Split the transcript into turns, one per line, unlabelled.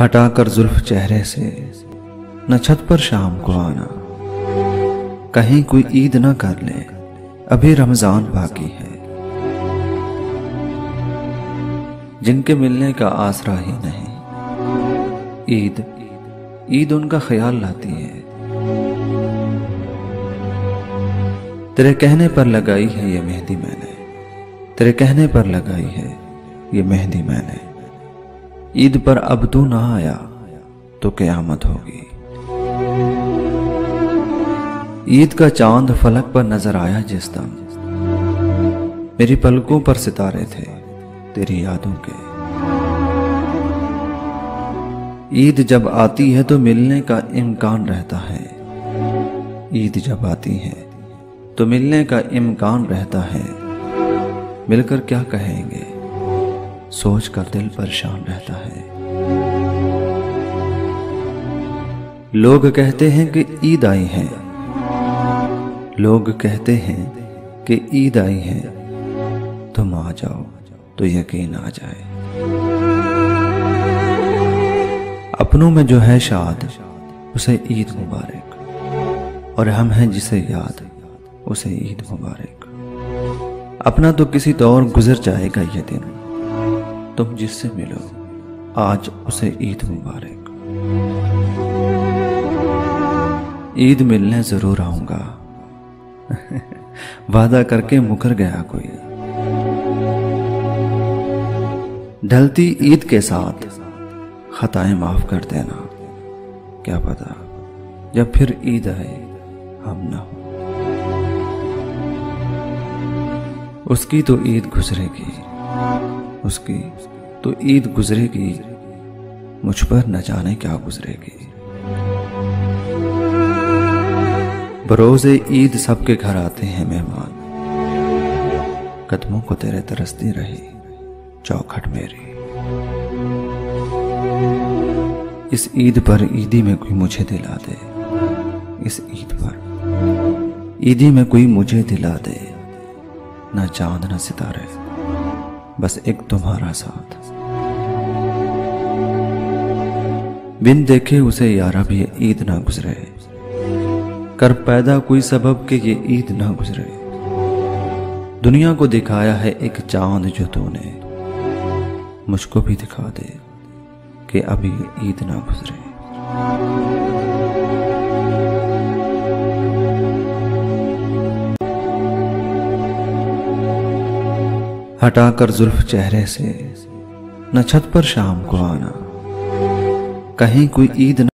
हटाकर जुल्फ चेहरे से न छत पर शाम को आना, कहीं कोई ईद न कर ले, अभी रमजान बाकी है। जिनके मिलने का आसरा ही नहीं, ईद ईद उनका ख्याल लाती है। तेरे कहने पर लगाई है ये मेहंदी मैंने, तेरे कहने पर लगाई है ये मेहंदी मैंने। ईद पर अब तू ना आया तो क़यामत होगी। ईद का चांद फलक पर नजर आया जिस दम, मेरी पलकों पर सितारे थे तेरी यादों के। ईद जब आती है तो मिलने का इम्कान रहता है, ईद जब आती है तो मिलने का इम्कान रहता है। मिलकर क्या कहेंगे सोच कर दिल परेशान रहता है। लोग कहते हैं कि ईद आई है, लोग कहते हैं कि ईद आई है, तुम आ जाओ तो यकीन आ जाए। अपनों में जो है शाद उसे ईद मुबारक, और हम हैं जिसे याद उसे ईद मुबारक। अपना तो किसी दौर गुजर जाएगा ये दिन, तुम जिससे मिलो आज उसे ईद मुबारक। ईद मिलने जरूर आऊंगा वादा करके मुकर गया कोई। ढलती ईद के साथ खताएं माफ कर देना, क्या पता जब फिर ईद आए हम ना हो। उसकी तो ईद गुजरेगी, उसकी तो ईद गुजरेगी, मुझ पर न जाने क्या गुजरेगी। बरोज़े ईद सबके घर आते हैं मेहमान, कदमों को तेरे तरसती रही चौखट मेरी। इस ईद पर ईदी में कोई मुझे दिला दे, इस ईद पर ईदी में कोई मुझे दिला दे। ना चांद ना सितारे, बस एक तुम्हारा साथ। बिन देखे उसे यारा भी ये ईद ना गुजरे, कर पैदा कोई सबब के ये ईद ना गुजरे। दुनिया को दिखाया है एक चांद जो तूने, मुझको भी दिखा दे कि अभी ये ईद ना गुजरे। हटाकर जुल्फ चेहरे से न छत पर शाम को आना, कहीं कोई ईद